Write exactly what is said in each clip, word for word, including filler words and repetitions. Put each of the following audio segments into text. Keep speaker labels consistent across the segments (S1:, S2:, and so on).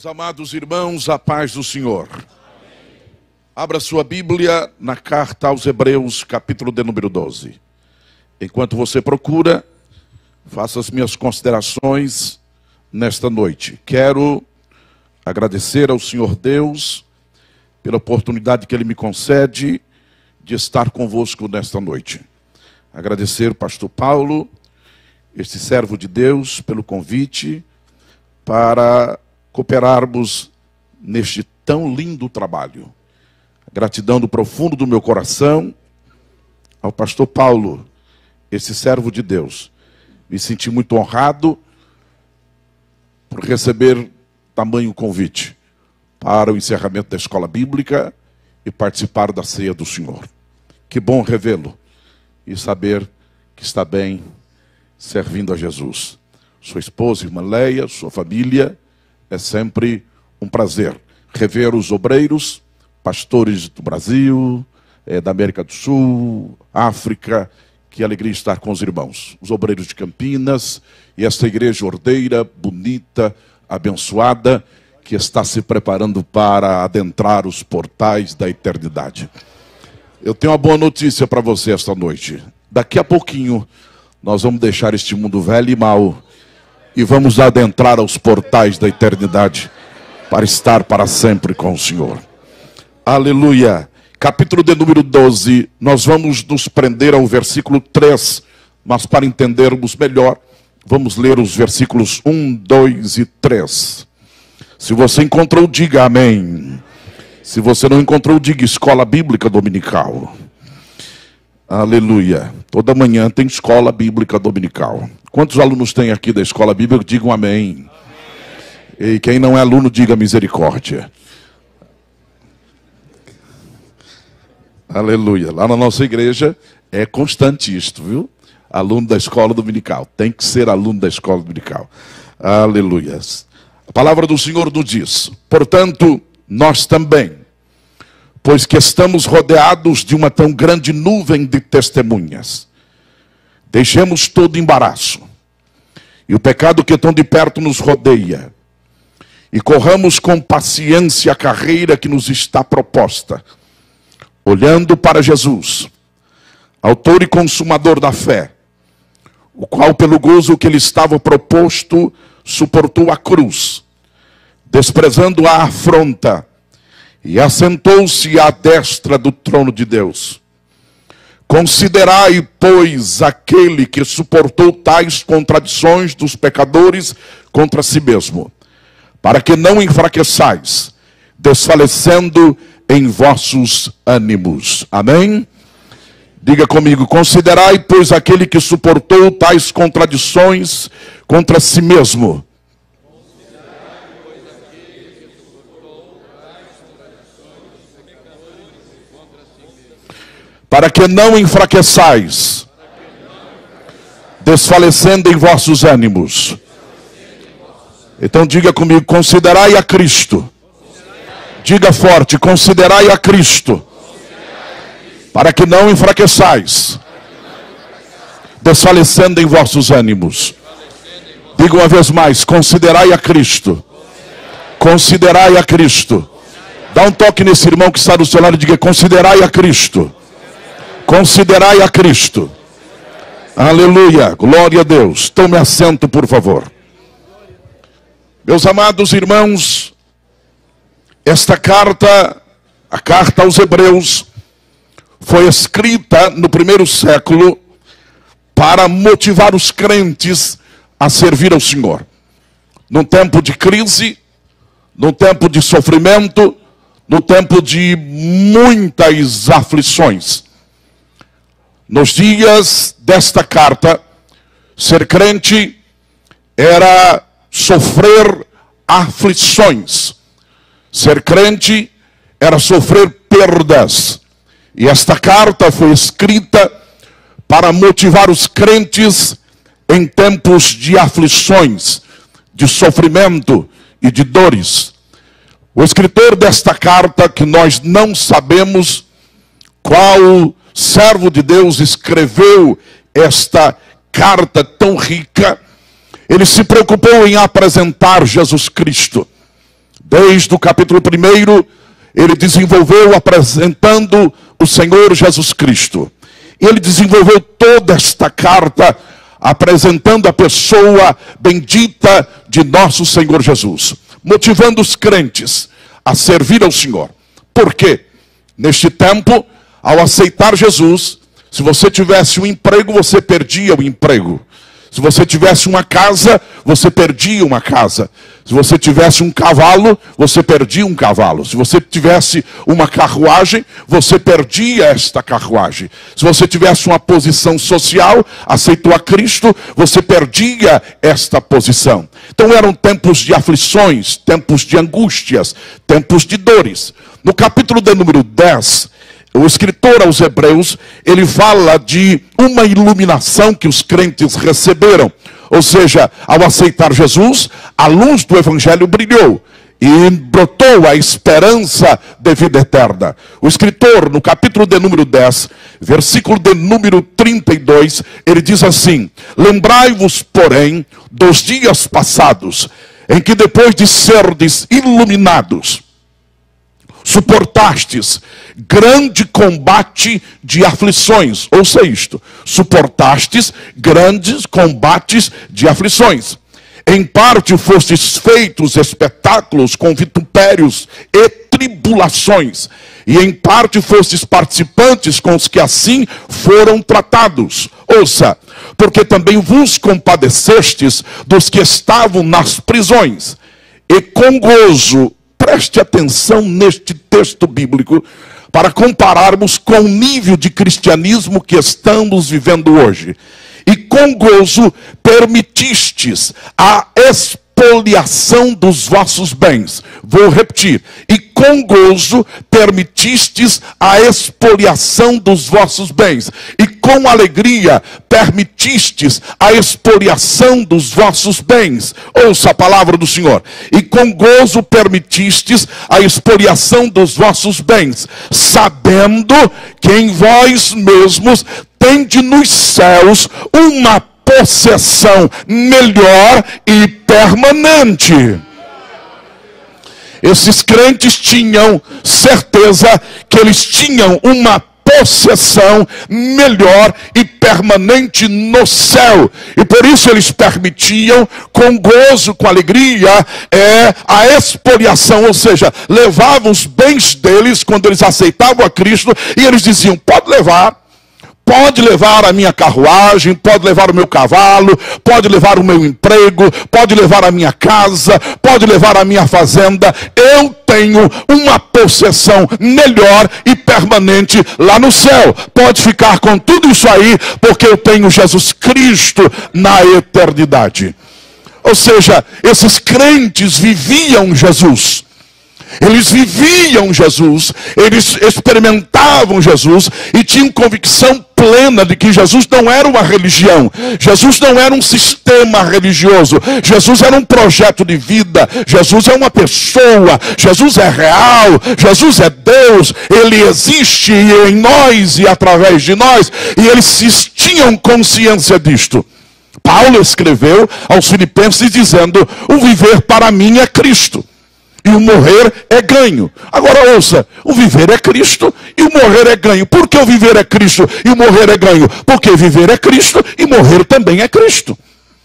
S1: Meus amados irmãos, a paz do Senhor. Abra sua Bíblia na carta aos Hebreus, capítulo de número doze. Enquanto você procura, faça as minhas considerações nesta noite. Quero agradecer ao Senhor Deus pela oportunidade que Ele me concede de estar convosco nesta noite. Agradecer ao pastor Paulo, este servo de Deus, pelo convite para cooperarmos neste tão lindo trabalho. Gratidão do profundo do meu coração ao pastor Paulo, esse servo de Deus. Me senti muito honrado por receber tamanho convite para o encerramento da escola bíblica e participar da ceia do Senhor. Que bom revê-lo e saber que está bem servindo a Jesus. Sua esposa, irmã Leia, sua família, é sempre um prazer rever os obreiros, pastores do Brasil, é, da América do Sul, África. Que alegria estar com os irmãos, os obreiros de Campinas e esta igreja ordeira, bonita, abençoada, que está se preparando para adentrar os portais da eternidade. Eu tenho uma boa notícia para você esta noite. Daqui a pouquinho nós vamos deixar este mundo velho e mau e vamos adentrar aos portais da eternidade para estar para sempre com o Senhor. Aleluia! Capítulo de número doze, nós vamos nos prender ao versículo três, mas para entendermos melhor, vamos ler os versículos um, dois e três. Se você encontrou, diga amém. Se você não encontrou, diga escola bíblica dominical. Aleluia. Toda manhã tem escola bíblica dominical. Quantos alunos tem aqui da escola bíblica? Digam amém. Amém. E quem não é aluno, diga misericórdia. Aleluia. Lá na nossa igreja é constante isto, viu? Aluno da escola dominical. Tem que ser aluno da escola dominical. Aleluia. A palavra do Senhor nos diz: portanto, nós também, pois que estamos rodeados de uma tão grande nuvem de testemunhas, deixemos todo embaraço e o pecado que tão de perto nos rodeia, e corramos com paciência a carreira que nos está proposta, olhando para Jesus, autor e consumador da fé, o qual pelo gozo que lhe estava proposto, suportou a cruz, desprezando a afronta, e assentou-se à destra do trono de Deus. Considerai, pois, aquele que suportou tais contradições dos pecadores contra si mesmo, para que não enfraqueçais, desfalecendo em vossos ânimos. Amém? Diga comigo: considerai, pois, aquele que suportou tais contradições contra si mesmo, para que não enfraqueçais, desfalecendo em vossos ânimos. Então diga comigo: considerai a Cristo. Diga forte: considerai a Cristo, para que não enfraqueçais, desfalecendo em vossos ânimos. Diga uma vez mais: considerai a Cristo. Considerai a Cristo. Dá um toque nesse irmão que está do seu lado e diga: considerai a Cristo. Considerai a Cristo. Aleluia, glória a Deus. Tome assento, por favor. Meus amados irmãos, esta carta, a carta aos Hebreus, foi escrita no primeiro século para motivar os crentes a servir ao Senhor. Num tempo de crise, num tempo de sofrimento, num tempo de muitas aflições. Nos dias desta carta, ser crente era sofrer aflições. Ser crente era sofrer perdas. E esta carta foi escrita para motivar os crentes em tempos de aflições, de sofrimento e de dores. O escritor desta carta, que nós não sabemos qual servo de Deus escreveu esta carta tão rica, ele se preocupou em apresentar Jesus Cristo. Desde o capítulo primeiro, ele desenvolveu apresentando o Senhor Jesus Cristo. Ele desenvolveu toda esta carta apresentando a pessoa bendita de nosso Senhor Jesus, motivando os crentes a servir ao Senhor. Por quê? Neste tempo, ao aceitar Jesus, se você tivesse um emprego, você perdia o emprego. Se você tivesse uma casa, você perdia uma casa. Se você tivesse um cavalo, você perdia um cavalo. Se você tivesse uma carruagem, você perdia esta carruagem. Se você tivesse uma posição social, aceitou a Cristo, você perdia esta posição. Então eram tempos de aflições, tempos de angústias, tempos de dores. No capítulo de número dez, o escritor aos Hebreus, ele fala de uma iluminação que os crentes receberam. Ou seja, ao aceitar Jesus, a luz do Evangelho brilhou e brotou a esperança de vida eterna. O escritor, no capítulo de número dez, versículo de número trinta e dois, ele diz assim: lembrai-vos, porém, dos dias passados, em que depois de serdes iluminados, suportastes grande combate de aflições. Ouça isto: suportastes grandes combates de aflições. Em parte fostes feitos espetáculos com vitupérios e tribulações, e em parte fostes participantes com os que assim foram tratados. Ouça: porque também vos compadecestes dos que estavam nas prisões, e com gozo, preste atenção neste texto bíblico, para compararmos com o nível de cristianismo que estamos vivendo hoje. E com gozo permitistes a expoliação dos vossos bens. Vou repetir. E com gozo permitistes a expoliação dos vossos bens. E com alegria permitistes a expoliação dos vossos bens. Ouça a palavra do Senhor. E com gozo permitistes a expoliação dos vossos bens, sabendo que em vós mesmos tende nos céus uma possessão melhor e permanente. Esses crentes tinham certeza que eles tinham uma possessão melhor e permanente no céu, e por isso eles permitiam com gozo, com alegria, é, a expoliação, ou seja, levavam os bens deles quando eles aceitavam a Cristo, e eles diziam: pode levar. Pode levar a minha carruagem, pode levar o meu cavalo, pode levar o meu emprego, pode levar a minha casa, pode levar a minha fazenda. Eu tenho uma possessão melhor e permanente lá no céu. Pode ficar com tudo isso aí, porque eu tenho Jesus Cristo na eternidade. Ou seja, esses crentes viviam Jesus. Eles viviam Jesus, eles experimentavam Jesus e tinham convicção plena de que Jesus não era uma religião, Jesus não era um sistema religioso, Jesus era um projeto de vida, Jesus é uma pessoa, Jesus é real, Jesus é Deus, Ele existe em nós e através de nós, e eles tinham consciência disto. Paulo escreveu aos Filipenses dizendo: o viver para mim é Cristo, e o morrer é ganho. Agora ouça, o viver é Cristo e o morrer é ganho. Por que o viver é Cristo e o morrer é ganho? Porque viver é Cristo e morrer também é Cristo.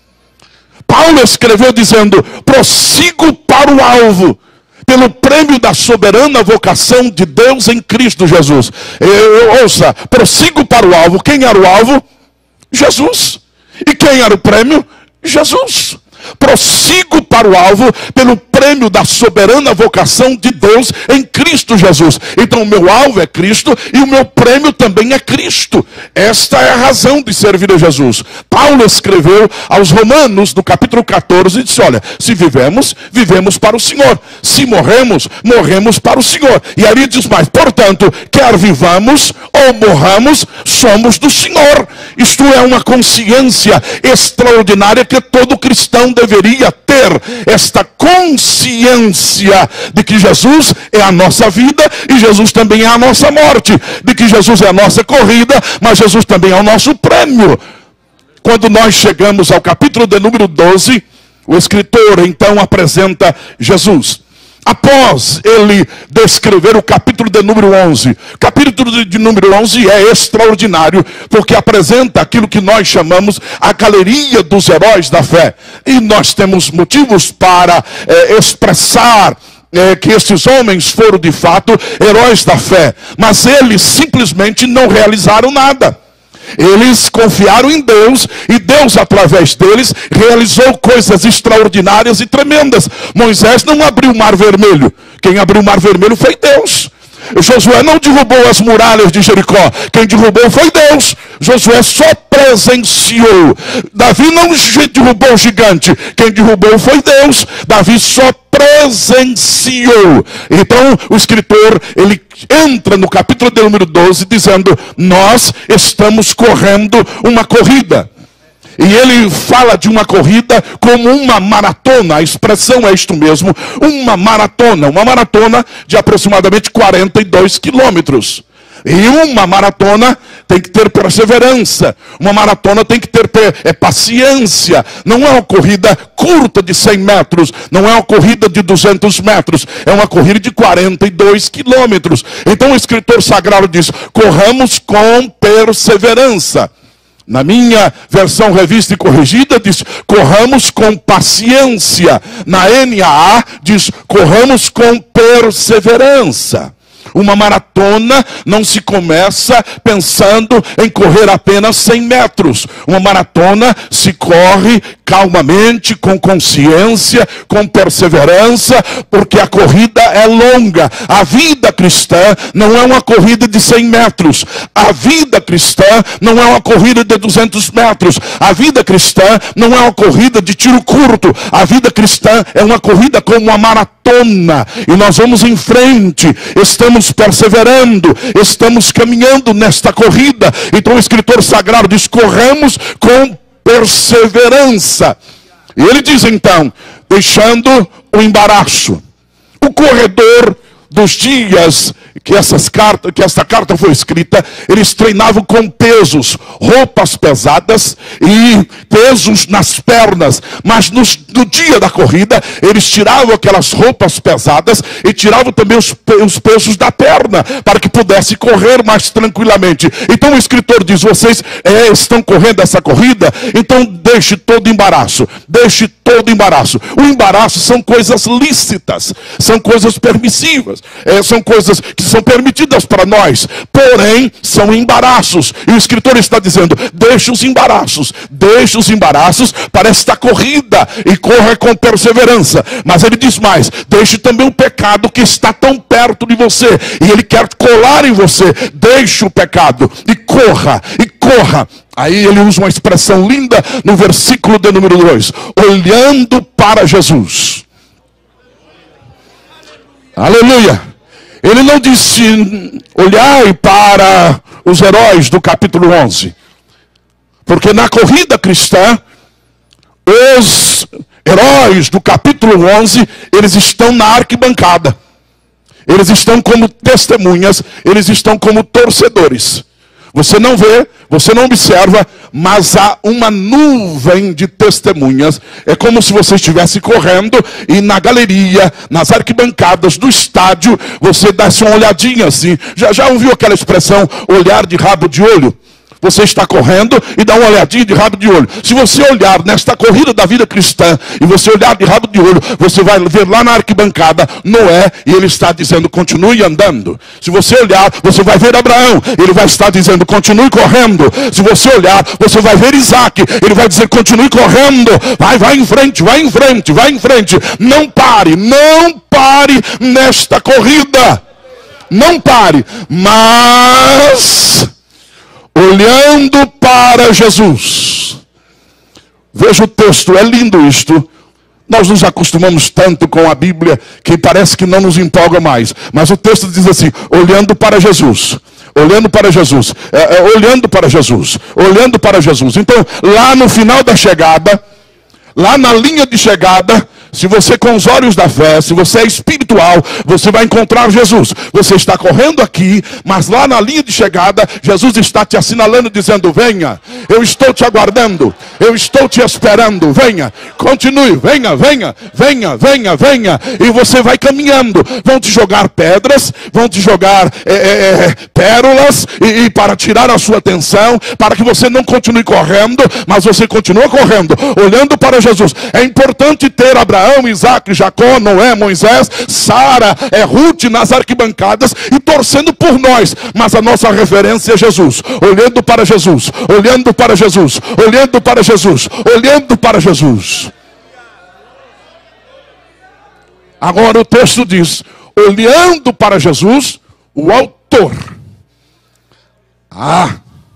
S1: Paulo escreveu dizendo: prossigo para o alvo, pelo prêmio da soberana vocação de Deus em Cristo Jesus. Eu, eu, ouça, prossigo para o alvo. Quem era o alvo? Jesus. E quem era o prêmio? Jesus. Prossigo para o alvo pelo prêmio da soberana vocação de Deus em Cristo Jesus. Então o meu alvo é Cristo e o meu prêmio também é Cristo. Esta é a razão de servir a Jesus. Paulo escreveu aos Romanos no capítulo catorze e disse: olha, se vivemos, vivemos para o Senhor. Se morremos, morremos para o Senhor. E ali diz mais: portanto, quer vivamos ou morramos, somos do Senhor. Isto é uma consciência extraordinária que todo cristão deveria ter, esta consciência de que Jesus é a nossa vida e Jesus também é a nossa morte, de que Jesus é a nossa corrida, mas Jesus também é o nosso prêmio. Quando nós chegamos ao capítulo de número doze, o escritor então apresenta Jesus. após ele descrever o capítulo de número onze. O capítulo de número onze é extraordinário, porque apresenta aquilo que nós chamamos a galeria dos heróis da fé. E nós temos motivos para é, expressar é, que esses homens foram de fato heróis da fé. Mas eles simplesmente não realizaram nada. Eles confiaram em Deus, e Deus, através deles, realizou coisas extraordinárias e tremendas. Moisés não abriu o mar vermelho. Quem abriu o mar vermelho foi Deus. Josué não derrubou as muralhas de Jericó. Quem derrubou foi Deus. Josué só presenciou. Davi não derrubou o gigante. Quem derrubou foi Deus. Davi só presenciou. Então o escritor, ele entra no capítulo de número doze dizendo: nós estamos correndo uma corrida. E ele fala de uma corrida como uma maratona. A expressão é isto mesmo, uma maratona. Uma maratona de aproximadamente quarenta e dois quilômetros. E uma maratona tem que ter perseverança. Uma maratona tem que ter é, paciência. Não é uma corrida curta de cem metros. Não é uma corrida de duzentos metros. É uma corrida de quarenta e dois quilômetros. Então o escritor sagrado diz: corramos com perseverança. Na minha versão revista e corrigida diz: corramos com paciência. Na N A A diz: corramos com perseverança. Uma maratona não se começa pensando em correr apenas cem metros. Uma maratona se corre calmamente, com consciência, com perseverança, porque a corrida é longa. A vida cristã não é uma corrida de cem metros. A vida cristã não é uma corrida de duzentos metros. A vida cristã não é uma corrida de tiro curto. A vida cristã é uma corrida como uma maratona. E nós vamos em frente. Estamos perseverando, estamos caminhando nesta corrida. Então o escritor sagrado diz: corremos com perseverança. E ele diz então, deixando o embaraço. O corredor dos dias que, essas cartas, que essa carta foi escrita, eles treinavam com pesos, roupas pesadas e pesos nas pernas. Mas no, no dia da corrida, eles tiravam aquelas roupas pesadas e tiravam também os, os pesos da perna, para que pudesse correr mais tranquilamente. Então o escritor diz: vocês é, estão correndo essa corrida, então deixe todo embaraço, deixe todo embaraço. O embaraço são coisas lícitas, são coisas permissivas, é, são coisas que são permitidas para nós, porém são embaraços. E o escritor está dizendo: deixe os embaraços, deixe os embaraços para esta corrida e corra com perseverança. Mas ele diz mais: deixe também o pecado que está tão perto de você, e ele quer colar em você. Deixe o pecado e corra, e corra. Aí ele usa uma expressão linda no versículo de número dois: olhando para Jesus. Aleluia. Ele não disse: olhai para os heróis do capítulo onze. Porque na corrida cristã, os heróis do capítulo onze, eles estão na arquibancada. Eles estão como testemunhas, eles estão como torcedores. Você não vê, você não observa, mas há uma nuvem de testemunhas. É como se você estivesse correndo e na galeria, nas arquibancadas do estádio, você desse uma olhadinha assim. Já, já ouviu aquela expressão, olhar de rabo de olho? Você está correndo e dá uma olhadinha de rabo de olho. Se você olhar nesta corrida da vida cristã e você olhar de rabo de olho, você vai ver lá na arquibancada Noé, e ele está dizendo: continue andando. Se você olhar, você vai ver Abraão, ele vai estar dizendo: continue correndo. Se você olhar, você vai ver Isaac, ele vai dizer: continue correndo. Vai, vai em frente, vai em frente, vai em frente. Não pare, não pare nesta corrida. Não pare, mas olhando para Jesus. Veja o texto, é lindo isto. Nós nos acostumamos tanto com a Bíblia que parece que não nos empolga mais. Mas o texto diz assim: olhando para Jesus. Olhando para Jesus. É, é, olhando para Jesus. Olhando para Jesus. Então, lá no final da chegada, lá na linha de chegada, Se você com os olhos da fé, se você é espiritual, você vai encontrar Jesus. Você está correndo aqui, mas lá na linha de chegada, Jesus está te assinalando, dizendo: venha, eu estou te aguardando, eu estou te esperando, venha, continue, venha, venha, venha, venha, venha. E você vai caminhando. Vão te jogar pedras, vão te jogar é, é, pérolas, e, e para tirar a sua atenção, para que você não continue correndo, mas você continua correndo, olhando para Jesus. É importante ter Abraão, Isaac, Jacó, Noé, Moisés, Sara, é, Ruth nas arquibancadas e torcendo por nós, mas a nossa referência é Jesus, olhando para Jesus, olhando para Jesus, olhando para Jesus, olhando para Jesus. Agora o texto diz: olhando para Jesus, o autor. Ah,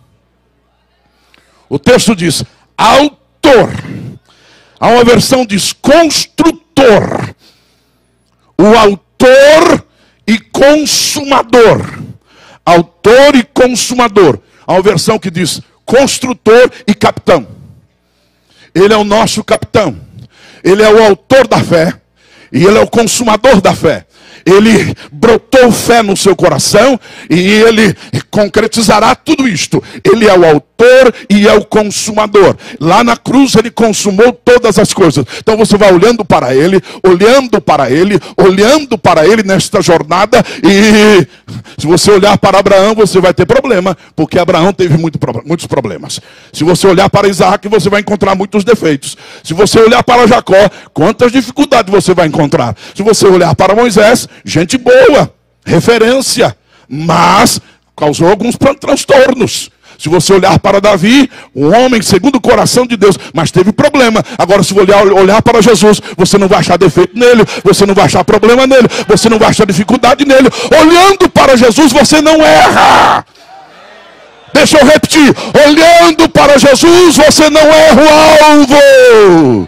S1: o texto diz autor. Há uma versão diz construtor. O autor e consumador. Autor e consumador. Há uma versão que diz construtor e capitão. Ele é o nosso capitão. Ele é o autor da fé. E ele é o consumador da fé. Ele brotou fé no seu coração e ele concretizará tudo isto. Ele é o autor e é o consumador. Lá na cruz ele consumou todas as coisas. Então você vai olhando para ele, olhando para ele, olhando para ele nesta jornada. E se você olhar para Abraão, você vai ter problema, porque Abraão teve muito, muitos problemas. Se você olhar para Isaac, você vai encontrar muitos defeitos. Se você olhar para Jacó, quantas dificuldades você vai encontrar. Se você olhar para Moisés, gente boa, referência, mas causou alguns transtornos. Se você olhar para Davi, um homem segundo o coração de Deus, mas teve problema. Agora se você olhar, olhar para Jesus, você não vai achar defeito nele, você não vai achar problema nele, você não vai achar dificuldade nele. Olhando para Jesus, você não erra. Deixa eu repetir: olhando para Jesus, você não erra o alvo.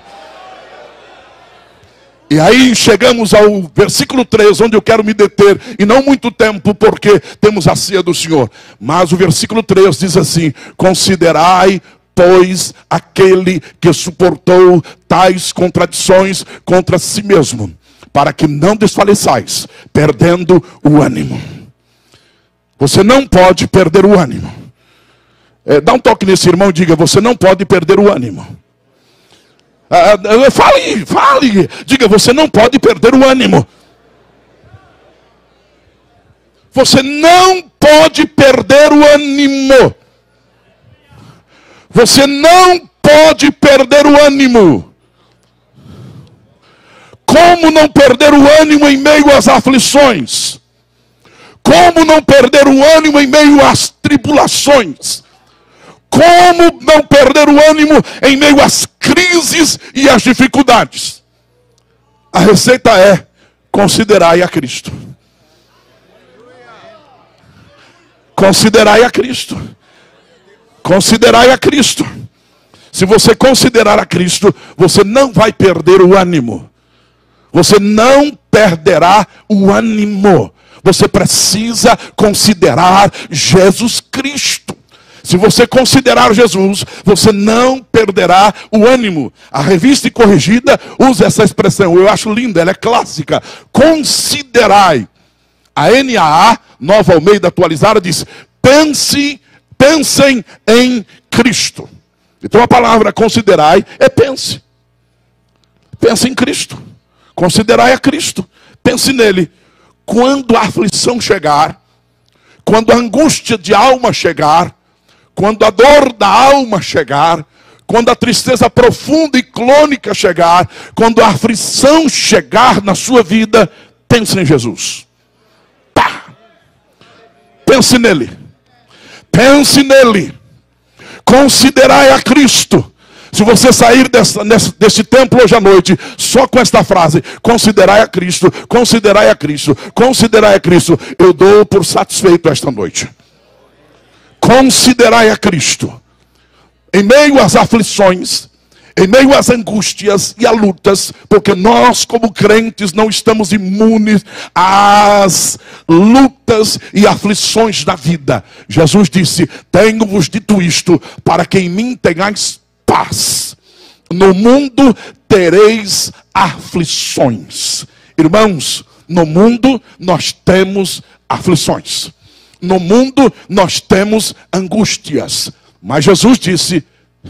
S1: E aí chegamos ao versículo três, onde eu quero me deter, e não muito tempo, porque temos a ceia do Senhor. Mas o versículo três diz assim: considerai, pois, aquele que suportou tais contradições contra si mesmo, para que não desfaleçais, perdendo o ânimo. Você não pode perder o ânimo. É, dá um toque nesse irmão e diga: você não pode perder o ânimo. Ah, fale, fale, diga: você não pode perder o ânimo. Você não pode perder o ânimo. Você não pode perder o ânimo. Como não perder o ânimo em meio às aflições? Como não perder o ânimo em meio às tribulações? Como não perder o ânimo em meio às crises e às dificuldades? A receita é: considerai a Cristo. Considerai a Cristo. Considerai a Cristo. Se você considerar a Cristo, você não vai perder o ânimo. Você não perderá o ânimo. Você precisa considerar Jesus Cristo. Se você considerar Jesus, você não perderá o ânimo. A Revista e Corrigida usa essa expressão, eu acho linda, ela é clássica. Considerai. A N A A, Nova Almeida Atualizada, diz: pense, pensem em Cristo. Então a palavra considerai é pense. Pense em Cristo. Considerai a Cristo. Pense nele. Quando a aflição chegar, quando a angústia de alma chegar, quando a dor da alma chegar, quando a tristeza profunda e crônica chegar, quando a aflição chegar na sua vida, pense em Jesus. Pá! Pense nele. Pense nele. Considerai a Cristo. Se você sair dessa, nesse, desse templo hoje à noite só com esta frase: considerai a Cristo, considerai a Cristo, considerai a Cristo, eu dou por satisfeito esta noite. Considerai a Cristo. Em meio às aflições, em meio às angústias e às lutas, porque nós como crentes não estamos imunes às lutas e aflições da vida. Jesus disse: tenho-vos dito isto, para que em mim tenhais paz. No mundo tereis aflições. Irmãos, no mundo nós temos aflições. No mundo nós temos angústias. Mas Jesus disse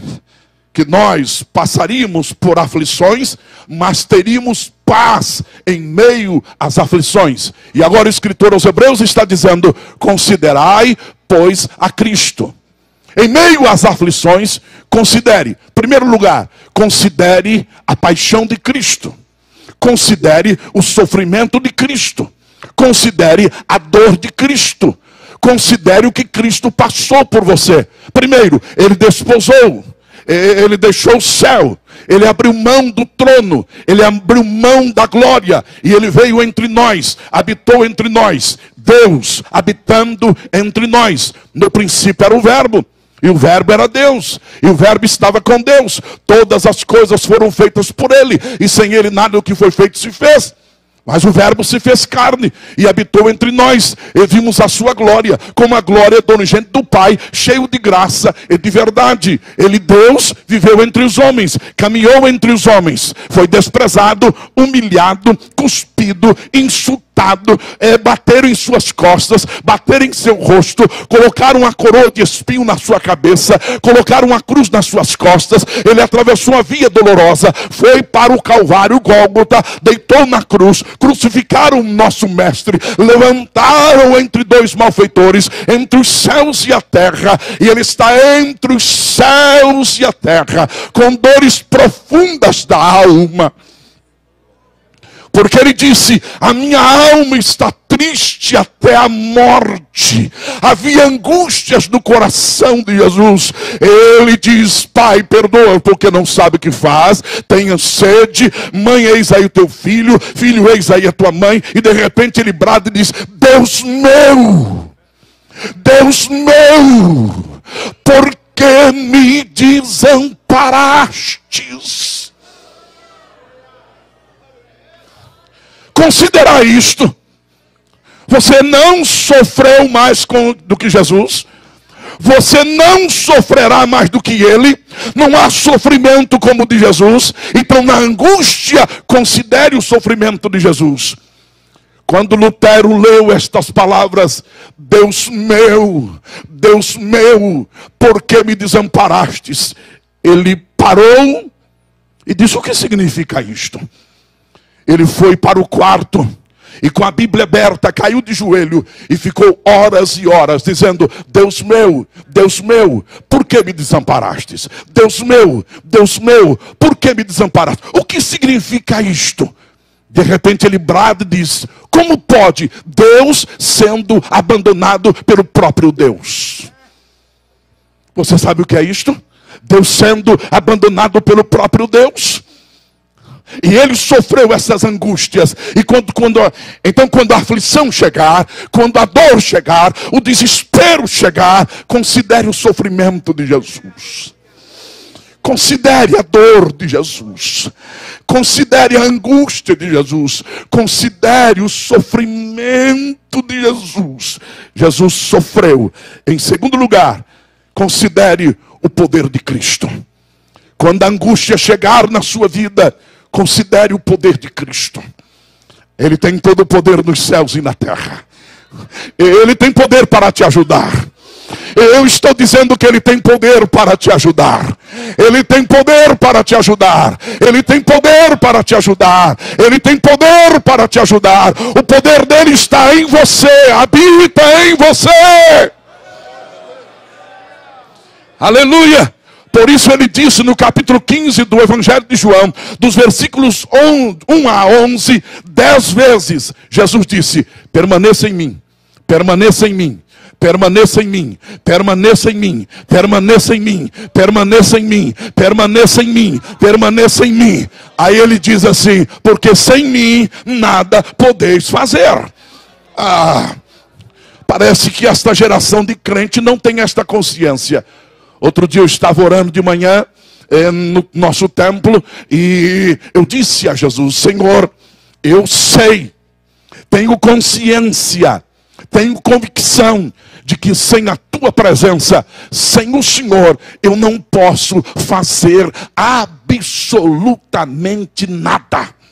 S1: que nós passaríamos por aflições, mas teríamos paz em meio às aflições. E agora o escritor aos Hebreus está dizendo: considerai, pois, a Cristo. Em meio às aflições, considere, em primeiro lugar, considere a paixão de Cristo. Considere o sofrimento de Cristo. Considere a dor de Cristo. Considere o que Cristo passou por você. Primeiro, ele desposou. Ele deixou o céu, ele abriu mão do trono, ele abriu mão da glória, e ele veio entre nós, habitou entre nós, Deus habitando entre nós. No princípio era o verbo, e o verbo era Deus, e o verbo estava com Deus, todas as coisas foram feitas por ele, e sem ele nada do que foi feito se fez. Mas o verbo se fez carne e habitou entre nós, e vimos a sua glória, como a glória do unigênito do Pai, cheio de graça e de verdade. Ele, Deus, viveu entre os homens, caminhou entre os homens, foi desprezado, humilhado, cuspido, insultado, é, bateram em suas costas, bateram em seu rosto, colocaram uma coroa de espinho na sua cabeça, colocaram uma cruz nas suas costas. Ele atravessou uma via dolorosa, foi para o Calvário, Gólgota, deitou na cruz, crucificaram o nosso mestre, levantaram entre dois malfeitores, entre os céus e a terra, e ele está entre os céus e a terra, com dores profundas da alma. Porque ele disse: a minha alma está triste até a morte. Havia angústias no coração de Jesus. Ele diz: Pai, perdoa, porque não sabe o que faz. Tenha sede. Mãe, eis aí o teu filho. Filho, eis aí a tua mãe. E de repente ele brada e diz: Deus meu, Deus meu, por que me desamparastes? Considerar isto. Você não sofreu mais com, do que Jesus. Você não sofrerá mais do que ele. Não há sofrimento como o de Jesus. Então, na angústia, considere o sofrimento de Jesus. Quando Lutero leu estas palavras: Deus meu, Deus meu, por que me desamparastes? Ele parou e disse: o que significa isto? Ele foi para o quarto e, com a Bíblia aberta, caiu de joelho e ficou horas e horas dizendo: Deus meu, Deus meu, por que me desamparastes? Deus meu, Deus meu, por que me desamparaste? O que significa isto? De repente ele brada e diz: como pode Deus sendo abandonado pelo próprio Deus? Você sabe o que é isto? Deus sendo abandonado pelo próprio Deus. E ele sofreu essas angústias. E quando, quando, então quando a aflição chegar, quando a dor chegar, o desespero chegar, considere o sofrimento de Jesus. Considere a dor de Jesus. Considere a angústia de Jesus. Considere o sofrimento de Jesus. Jesus sofreu. Em segundo lugar, considere o poder de Cristo. Quando a angústia chegar na sua vida, considere o poder de Cristo. Ele tem todo o poder nos céus e na terra. Ele tem poder para te ajudar. Eu estou dizendo que ele tem poder para te ajudar. Ele tem poder para te ajudar. Ele tem poder para te ajudar. Ele tem poder para te ajudar. O poder dele está em você. Habita em você. Aleluia. Por isso ele disse no capítulo quinze do Evangelho de João, dos versículos um a onze, dez vezes, Jesus disse: permaneça em mim, permaneça em mim, permaneça em mim, permaneça em mim, permaneça em mim, permaneça em mim, permaneça em mim, permaneça em mim. Aí ele diz assim: porque sem mim nada podeis fazer. Ah, parece que esta geração de crente não tem esta consciência. Outro dia eu estava orando de manhã eh, no nosso templo e eu disse a Jesus: Senhor, eu sei, tenho consciência, tenho convicção de que sem a tua presença, sem o Senhor, eu não posso fazer absolutamente nada.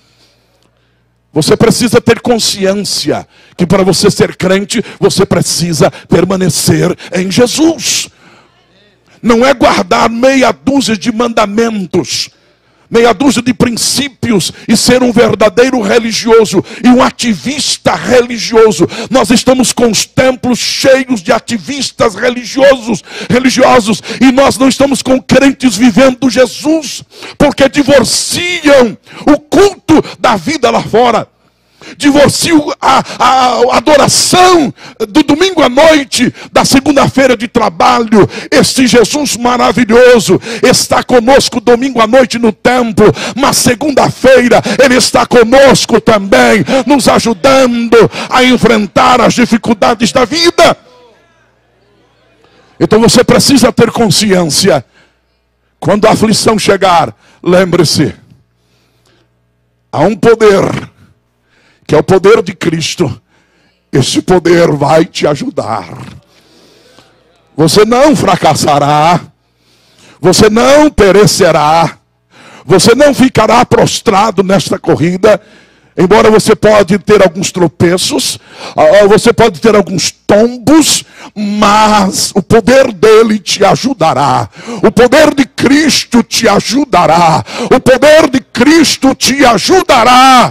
S1: Você precisa ter consciência que para você ser crente, você precisa permanecer em Jesus. Não é guardar meia dúzia de mandamentos, meia dúzia de princípios e ser um verdadeiro religioso e um ativista religioso. Nós estamos com os templos cheios de ativistas religiosos, religiosos, e nós não estamos com crentes vivendo Jesus, porque divorciam o culto da vida lá fora. Divorcio a, a, a adoração do domingo à noite, da segunda-feira de trabalho. Este Jesus maravilhoso está conosco domingo à noite no templo, mas segunda-feira Ele está conosco também, nos ajudando a enfrentar as dificuldades da vida. Então você precisa ter consciência. Quando a aflição chegar, lembre-se, há um poder, que é o poder de Cristo. Esse poder vai te ajudar. Você não fracassará. Você não perecerá. Você não ficará prostrado nesta corrida. Embora você pode ter alguns tropeços, você pode ter alguns tombos, mas o poder dele te ajudará. O poder de Cristo te ajudará. O poder de Cristo te ajudará.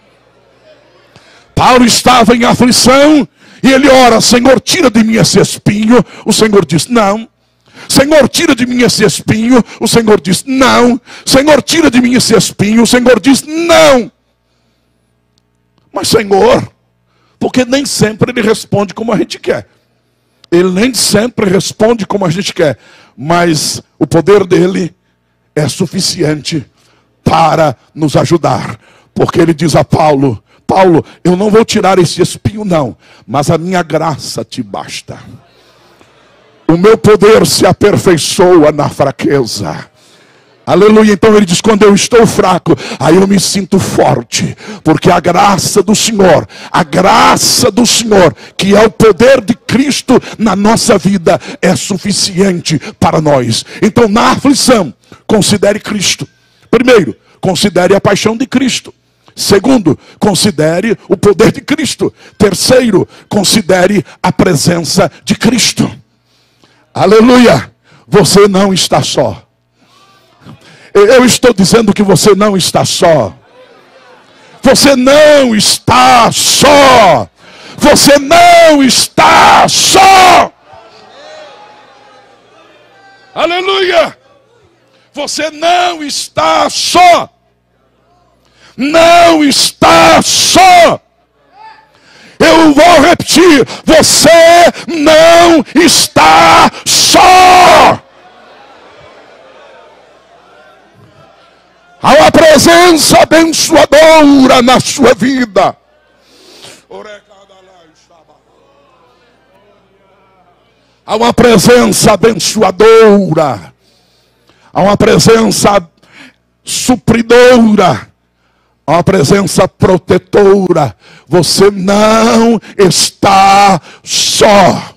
S1: Paulo estava em aflição e ele ora: Senhor, tira de mim esse espinho. O Senhor diz: não. Senhor, tira de mim esse espinho. O Senhor diz: não. Senhor, tira de mim esse espinho. O Senhor diz: não. Mas Senhor, porque nem sempre Ele responde como a gente quer. Ele nem sempre responde como a gente quer. Mas o poder dele é suficiente para nos ajudar. Porque Ele diz a Paulo: Paulo, eu não vou tirar esse espinho não, mas a minha graça te basta. O meu poder se aperfeiçoa na fraqueza. Aleluia. Então ele diz: quando eu estou fraco, aí eu me sinto forte, porque a graça do Senhor, a graça do Senhor, que é o poder de Cristo na nossa vida, é suficiente para nós. Então, na aflição, considere Cristo. Primeiro, considere a paixão de Cristo. Segundo, considere o poder de Cristo. Terceiro, considere a presença de Cristo. Aleluia. Você não está só. Eu estou dizendo que você não está só. Você não está só. Você não está só. Aleluia. Você não está só. Não está só. Eu vou repetir: você não está só. Há uma presença abençoadora na sua vida. Há uma presença abençoadora. Há uma presença supridora. Há uma presença protetora. Você não está só.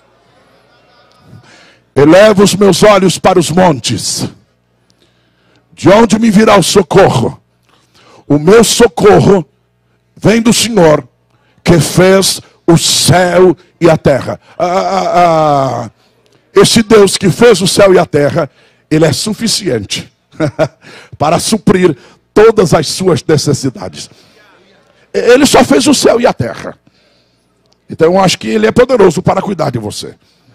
S1: Elevo os meus olhos para os montes. De onde me virá o socorro? O meu socorro vem do Senhor, que fez o céu e a terra. Ah, ah, ah. Esse Deus que fez o céu e a terra, Ele é suficiente para suprir todas as suas necessidades. Ele só fez o céu e a terra. Então eu acho que Ele é poderoso para cuidar de você.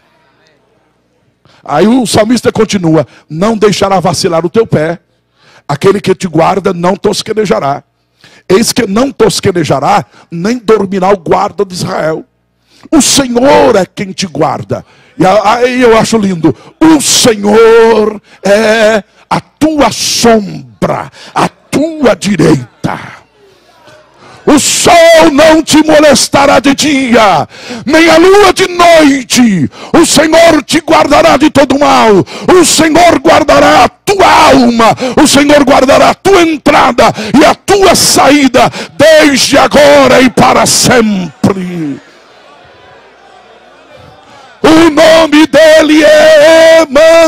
S1: Aí o salmista continua: não deixará vacilar o teu pé. Aquele que te guarda não tosquenejará. Eis que não tosquenejará, nem dormirá o guarda de Israel. O Senhor é quem te guarda. E aí eu acho lindo: o Senhor é a tua sombra, a tua direita. O sol não te molestará de dia, nem a lua de noite. O Senhor te guardará de todo mal. O Senhor guardará a tua alma. O Senhor guardará a tua entrada e a tua saída, desde agora e para sempre. O nome dele é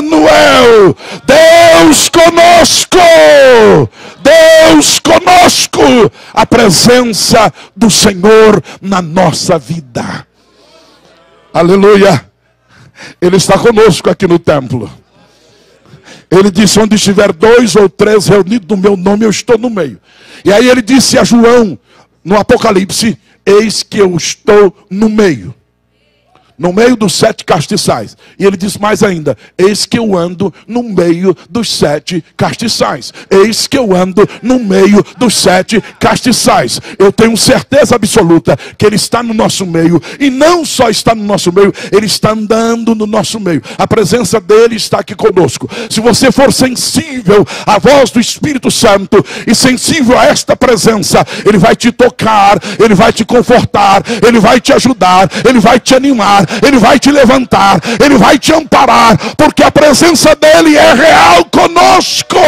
S1: Emanuel, Deus conosco, Deus conosco. a presença do Senhor na nossa vida. Aleluia. Ele está conosco aqui no templo. Ele disse: onde estiver dois ou três reunidos no meu nome, eu estou no meio. E aí ele disse a João, no Apocalipse: eis que eu estou no meio. No meio dos sete castiçais. E ele diz mais ainda: eis que eu ando no meio dos sete castiçais. Eis que eu ando no meio dos sete castiçais. Eu tenho certeza absoluta que ele está no nosso meio. E não só está no nosso meio, ele está andando no nosso meio. A presença dele está aqui conosco. Se você for sensível à voz do Espírito Santo e sensível a esta presença, ele vai te tocar, ele vai te confortar, ele vai te ajudar, ele vai te animar, ele vai te levantar, ele vai te amparar, porque a presença dele é real conosco.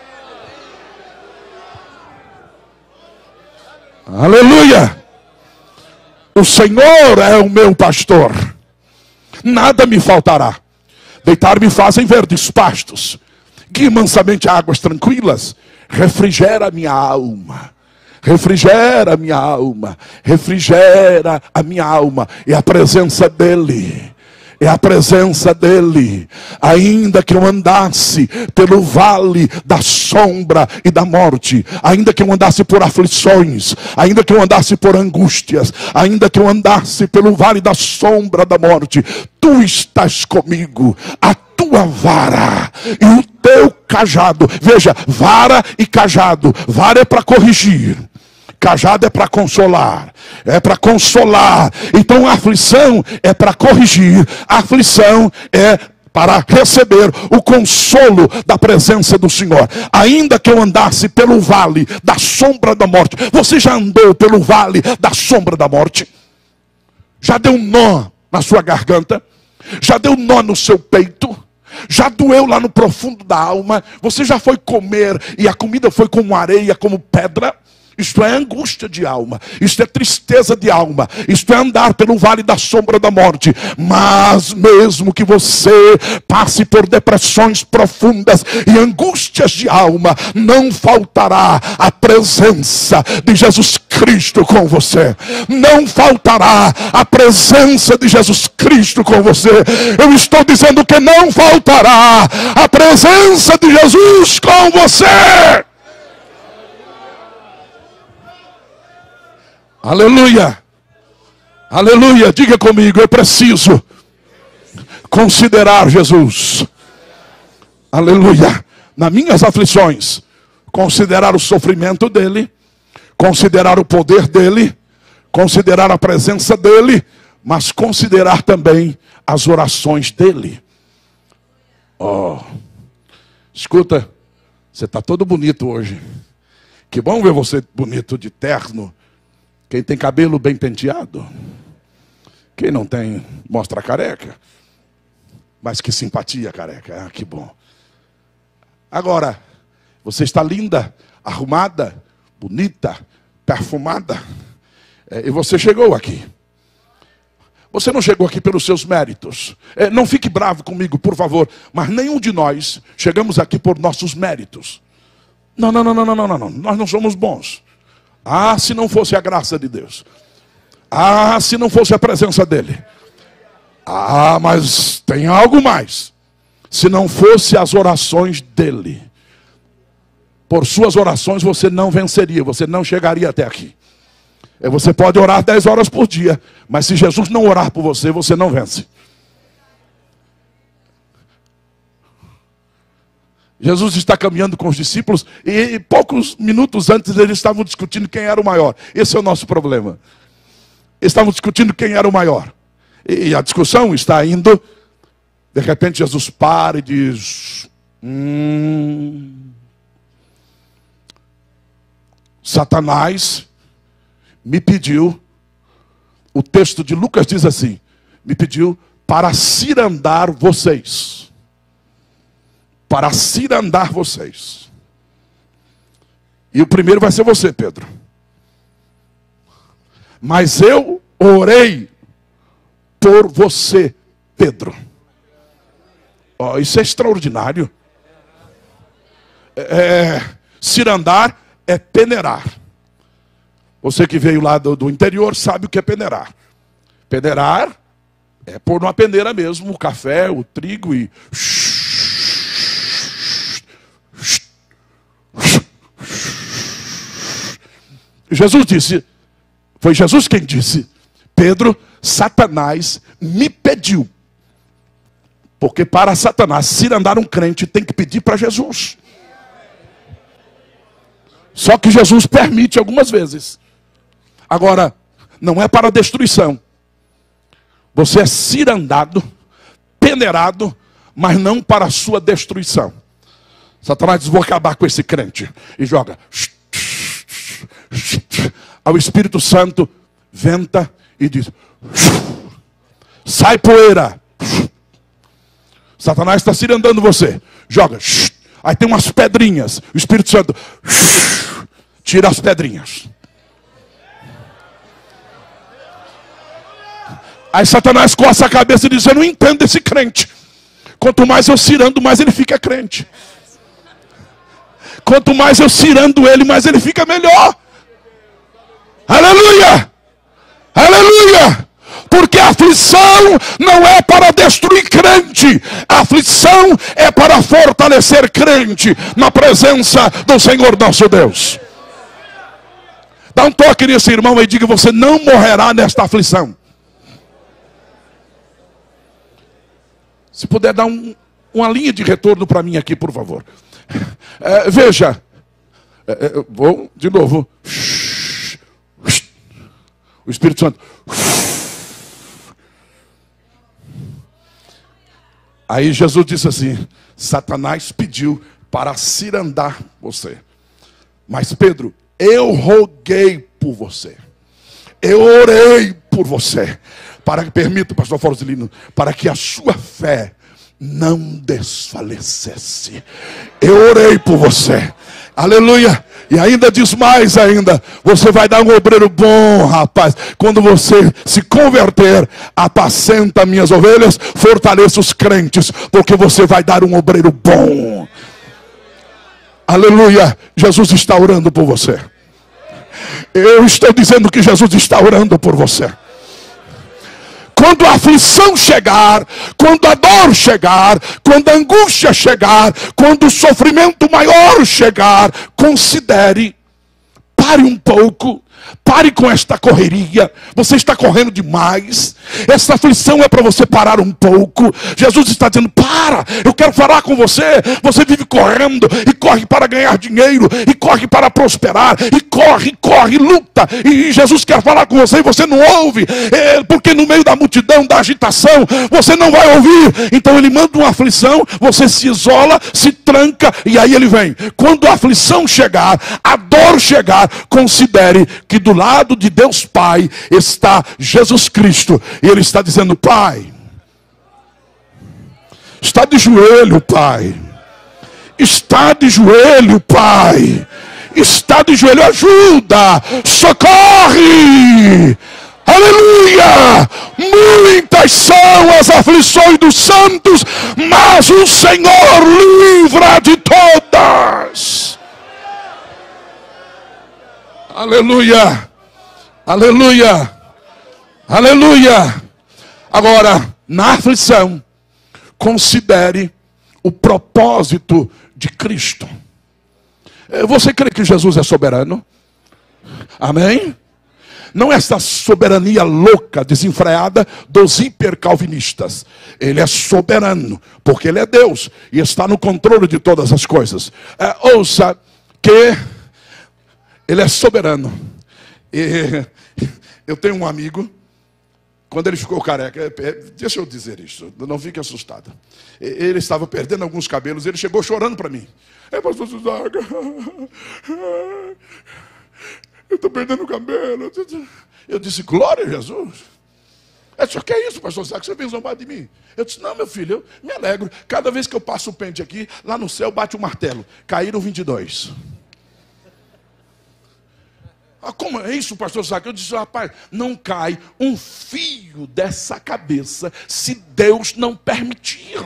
S1: Aleluia. O Senhor é o meu pastor, nada me faltará. Deitar-me fazem verdes pastos, guia mansamente a águas tranquilas, refrigera a minha alma. Refrigera a minha alma, refrigera a minha alma. É a presença dele, é a presença dele. Ainda que eu andasse pelo vale da sombra e da morte, ainda que eu andasse por aflições, ainda que eu andasse por angústias, ainda que eu andasse pelo vale da sombra da morte, tu estás comigo. A tua vara e o teu cajado. Veja, vara e cajado. Vara é para corrigir, cajado é para consolar, é para consolar. Então a aflição é para corrigir, a aflição é para receber o consolo da presença do Senhor. Ainda que eu andasse pelo vale da sombra da morte. Você já andou pelo vale da sombra da morte? Já deu um nó na sua garganta? Já deu um nó no seu peito? Já doeu lá no profundo da alma? Você já foi comer e a comida foi como areia, como pedra? Isto é angústia de alma, isto é tristeza de alma, isto é andar pelo vale da sombra da morte. Mas mesmo que você passe por depressões profundas e angústias de alma, não faltará a presença de Jesus Cristo com você. Não faltará a presença de Jesus Cristo com você. Eu estou dizendo que não faltará a presença de Jesus com você. Aleluia, aleluia, diga comigo: eu preciso considerar Jesus. Aleluia, nas minhas aflições, considerar o sofrimento dele, considerar o poder dele, considerar a presença dele, mas considerar também as orações dele. Oh, escuta, você está todo bonito hoje. Que bom ver você bonito de terno. Quem tem cabelo bem penteado, quem não tem, mostra a careca. Mas que simpatia, careca, ah, que bom. Agora, você está linda, arrumada, bonita, perfumada, é, e você chegou aqui. Você não chegou aqui pelos seus méritos. É, não fique bravo comigo, por favor, mas nenhum de nós chegamos aqui por nossos méritos. Não, não, não, não, não, não, não, nós não somos bons. Ah, se não fosse a graça de Deus. Ah, se não fosse a presença dele. Ah, mas tem algo mais. Se não fosse as orações dele. Por suas orações você não venceria, você não chegaria até aqui. Você pode orar dez horas por dia, mas se Jesus não orar por você, você não vence. Jesus está caminhando com os discípulos e poucos minutos antes eles estavam discutindo quem era o maior. Esse é o nosso problema. Eles estavam discutindo quem era o maior. E a discussão está indo. De repente Jesus para e diz: hum, Satanás me pediu, o texto de Lucas diz assim, me pediu para cirandar vocês. Para cirandar vocês. E o primeiro vai ser você, Pedro. Mas eu orei por você, Pedro. Oh, isso é extraordinário. É, cirandar é peneirar. Você que veio lá do, do interior sabe o que é peneirar. Peneirar é pôr numa peneira mesmo o café, o trigo e... Jesus disse, foi Jesus quem disse, Pedro, Satanás me pediu. Porque para Satanás cirandar um crente tem que pedir para Jesus. Só que Jesus permite algumas vezes. Agora, não é para destruição. Você é cirandado, peneirado, mas não para a sua destruição. Satanás diz, vou acabar com esse crente. E joga. Ao Espírito Santo, venta e diz, sai poeira. Satanás está cirandando você. Joga. Aí tem umas pedrinhas. O Espírito Santo tira as pedrinhas. Aí Satanás coça a cabeça e diz, eu não entendo esse crente. Quanto mais eu cirando, mais ele fica crente. Quanto mais eu cirando ele, mais ele fica melhor. Aleluia! Aleluia! Porque a aflição não é para destruir crente. A aflição é para fortalecer crente na presença do Senhor nosso Deus. Dá um toque nesse irmão e diga, você não morrerá nesta aflição. Se puder dar um, uma linha de retorno para mim aqui, por favor. É, veja. É, é, vou de novo. O Espírito Santo. Aí Jesus disse assim, Satanás pediu para cirandar você. Mas Pedro, eu roguei por você. Eu orei por você. Para que, permita, pastor Forzilino, para que a sua fé não desfalecesse. Eu orei por você. Aleluia. E ainda diz mais ainda. Você vai dar um obreiro bom, rapaz. Quando você se converter, apacenta minhas ovelhas, fortaleça os crentes, porque você vai dar um obreiro bom. Aleluia. Jesus está orando por você. Eu estou dizendo que Jesus está orando por você. Quando a aflição chegar, quando a dor chegar, quando a angústia chegar, quando o sofrimento maior chegar, considere, pare um pouco, pare com esta correria, você está correndo demais, essa aflição é para você parar um pouco. Jesus está dizendo, para, eu quero falar com você, você vive correndo, e corre para ganhar dinheiro, e corre para prosperar, e corre, corre, luta, e Jesus quer falar com você, e você não ouve, é, porque no meio da multidão, da agitação, você não vai ouvir, então ele manda uma aflição, você se isola, se tranca, e aí ele vem. Quando a aflição chegar, a dor chegar, considere que do lado de Deus Pai está Jesus Cristo. E Ele está dizendo, Pai, está de joelho, Pai. Está de joelho, Pai. Está de joelho, ajuda, socorre. Aleluia! Muitas são as aflições dos santos, mas o Senhor livra de todas. Aleluia, aleluia, aleluia. Agora, na aflição, considere o propósito de Cristo. Você crê que Jesus é soberano? Amém? Não essa soberania louca, desenfreada dos hipercalvinistas. Ele é soberano, porque ele é Deus e está no controle de todas as coisas. É, ouça que ele é soberano. E eu tenho um amigo, quando ele ficou careca, deixa eu dizer isso, não fique assustado. Ele estava perdendo alguns cabelos, ele chegou chorando para mim. É, pastor Suzaga, eu estou perdendo o cabelo. Eu disse, glória a Jesus. É só que é isso, pastor Suzaga, você vem zombar de mim? Eu disse, não, meu filho, eu me alegro. Cada vez que eu passo o pente aqui, lá no céu bate o martelo. Caíram vinte e dois. Ah, como é isso, pastor Zaque? Eu disse, rapaz, não cai um fio dessa cabeça se Deus não permitir.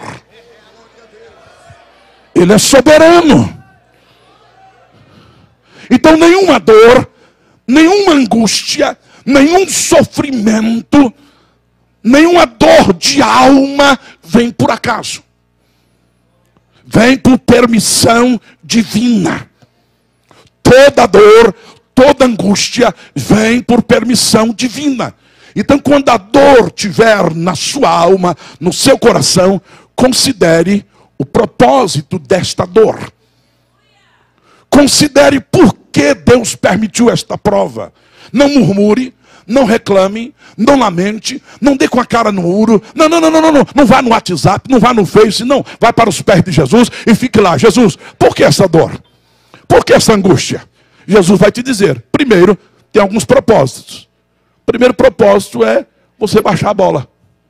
S1: Ele é soberano. Então nenhuma dor, nenhuma angústia, nenhum sofrimento, nenhuma dor de alma vem por acaso. Vem por permissão divina. Toda dor, toda angústia vem por permissão divina. Então, quando a dor tiver na sua alma, no seu coração, considere o propósito desta dor. Considere por que Deus permitiu esta prova. Não murmure, não reclame, não lamente, não dê com a cara no muro. Não, não, não, não, não, não. Não vá no WhatsApp, não vá no Face, não. Vai para os pés de Jesus e fique lá. Jesus, por que essa dor? Por que essa angústia? Jesus vai te dizer. Primeiro, tem alguns propósitos. O primeiro propósito é você baixar a bola.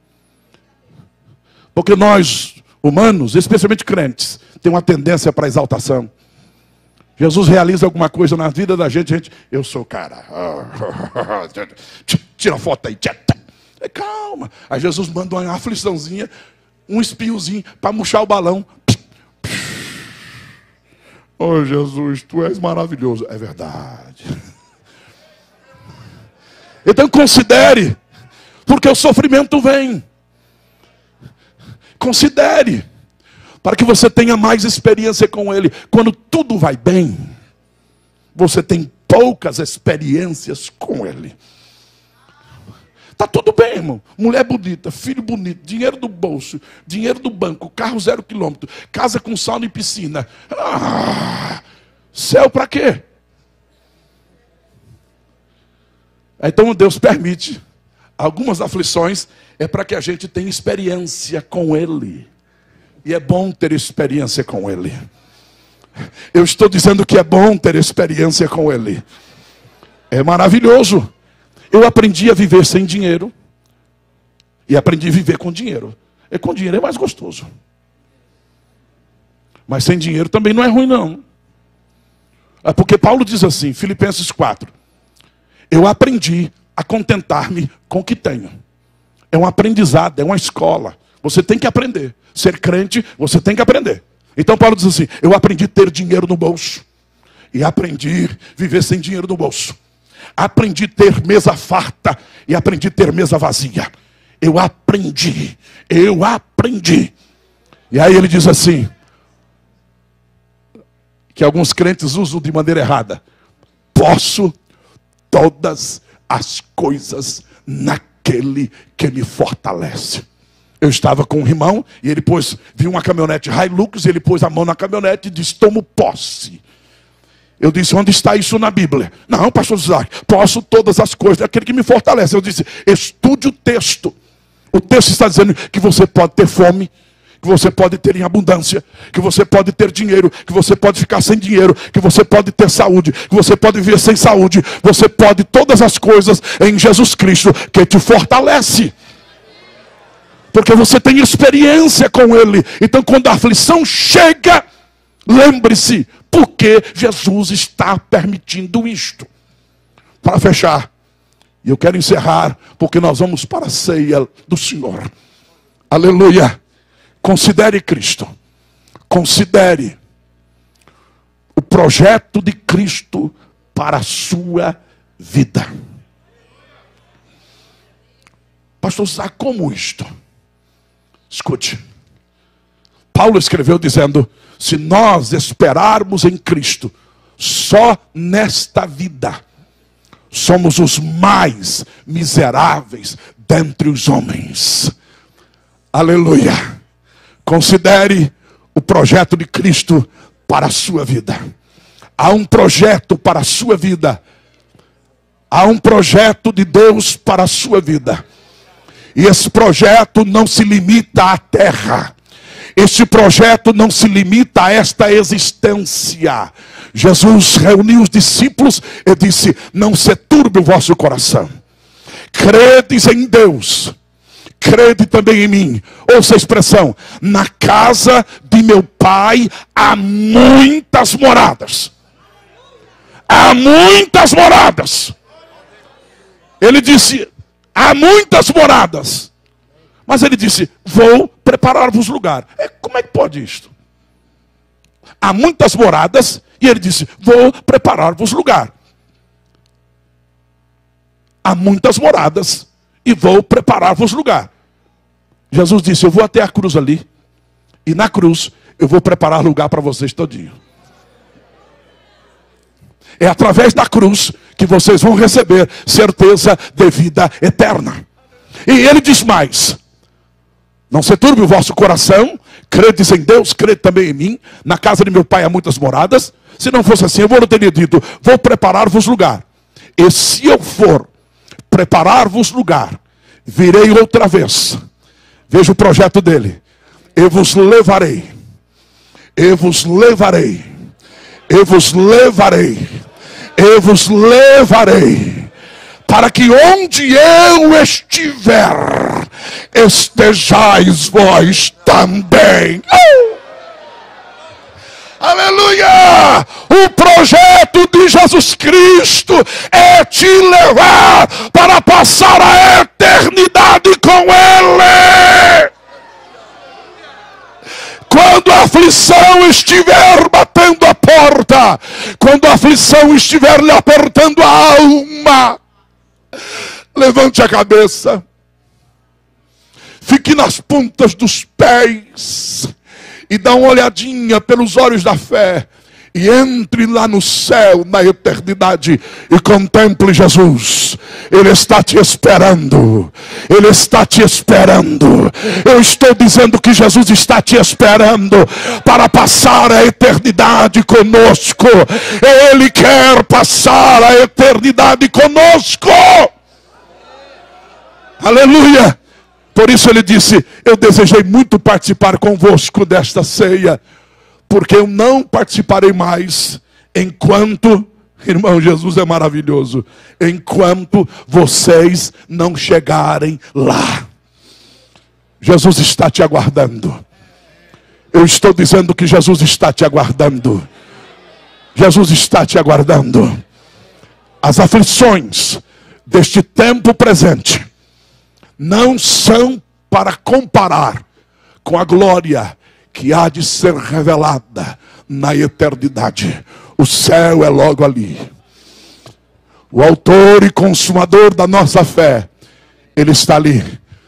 S1: Porque nós, humanos, especialmente crentes, tem uma tendência para exaltação. Jesus realiza alguma coisa na vida da gente, gente, eu sou o cara. Tira a foto aí. Calma. Aí Jesus manda uma afliçãozinha, um espinhozinho para murchar o balão. Oh, Jesus, tu és maravilhoso. É verdade. Então considere, porque o sofrimento vem. Considere, para que você tenha mais experiência com ele. Quando tudo vai bem, você tem poucas experiências com ele. Está tudo bem, irmão. Mulher bonita, filho bonito, dinheiro do bolso, dinheiro do banco, carro zero quilômetro, casa com sauna e piscina. Ah, céu para quê? Então Deus permite algumas aflições, é para que a gente tenha experiência com ele. E é bom ter experiência com ele. Eu estou dizendo que é bom ter experiência com ele. É maravilhoso. Eu aprendi a viver sem dinheiro. E aprendi a viver com dinheiro. E com dinheiro é mais gostoso. Mas sem dinheiro também não é ruim, não. É porque Paulo diz assim, Filipenses quatro. Eu aprendi a contentar-me com o que tenho. É um aprendizado, é uma escola. Você tem que aprender. Ser crente, você tem que aprender. Então Paulo diz assim, eu aprendi a ter dinheiro no bolso. E aprendi a viver sem dinheiro no bolso. Aprendi a ter mesa farta e aprendi a ter mesa vazia. Eu aprendi, eu aprendi. E aí ele diz assim, que alguns crentes usam de maneira errada. Posso todas as coisas naquele que me fortalece. Eu estava com um irmão e ele pôs, viu uma caminhonete Hilux, ele pôs a mão na caminhonete e disse, tomo posse. Eu disse, onde está isso na Bíblia? Não, pastor Isaac, posso todas as coisas daquele que me fortalece. Eu disse, estude o texto. O texto está dizendo que você pode ter fome, que você pode ter em abundância, que você pode ter dinheiro, que você pode ficar sem dinheiro, que você pode ter saúde, que você pode viver sem saúde. Você pode todas as coisas em Jesus Cristo que te fortalece. Porque você tem experiência com ele. Então quando a aflição chega, lembre-se, por que Jesus está permitindo isto? Para fechar, e eu quero encerrar, porque nós vamos para a ceia do Senhor. Aleluia. Considere Cristo. Considere o projeto de Cristo para a sua vida. Pastor Isaac, como isto? Escute. Paulo escreveu dizendo, se nós esperarmos em Cristo, só nesta vida, somos os mais miseráveis dentre os homens. Aleluia. Considere o projeto de Cristo para a sua vida. Há um projeto para a sua vida. Há um projeto de Deus para a sua vida. E esse projeto não se limita à terra. Este projeto não se limita a esta existência. Jesus reuniu os discípulos e disse, não se turbe o vosso coração. Credes em Deus. Crede também em mim. Ouça a expressão, na casa de meu pai há muitas moradas. Há muitas moradas. Ele disse, há muitas moradas. Mas ele disse, vou preparar-vos lugar. É, como é que pode isto? Há muitas moradas, e ele disse, vou preparar-vos lugar. há muitas moradas e vou preparar-vos lugar. Jesus disse, eu vou até a cruz ali, e na cruz eu vou preparar lugar para vocês todinho. É através da cruz que vocês vão receber certeza de vida eterna. E ele diz mais, não se turbe o vosso coração, credes em Deus, crede também em mim, na casa de meu pai há muitas moradas. Se não fosse assim, eu vou ter dito, vou preparar-vos lugar. E se eu for preparar-vos lugar, virei outra vez. Veja o projeto dele. Eu vos levarei, eu vos levarei, eu vos levarei, eu vos levarei, para que onde eu estiver, estejais vós também. Uh! Aleluia! O projeto de Jesus Cristo é te levar para passar a eternidade com Ele. Quando a aflição estiver batendo a porta, quando a aflição estiver lhe apertando a alma, levante a cabeça, fique nas pontas dos pés e dá uma olhadinha pelos olhos da fé e entre lá no céu, na eternidade, e contemple Jesus. Ele está te esperando. Ele está te esperando. Eu estou dizendo que Jesus está te esperando para passar a eternidade conosco. Ele quer passar a eternidade conosco. Aleluia! Por isso ele disse, eu desejei muito participar convosco desta ceia, porque eu não participarei mais enquanto, irmão, Jesus é maravilhoso, enquanto vocês não chegarem lá. Jesus está te aguardando. Eu estou dizendo que Jesus está te aguardando. Jesus está te aguardando. As aflições deste tempo presente não são para comparar com a glória que há de ser revelada na eternidade. O céu é logo ali. O autor e consumador da nossa fé, ele está ali,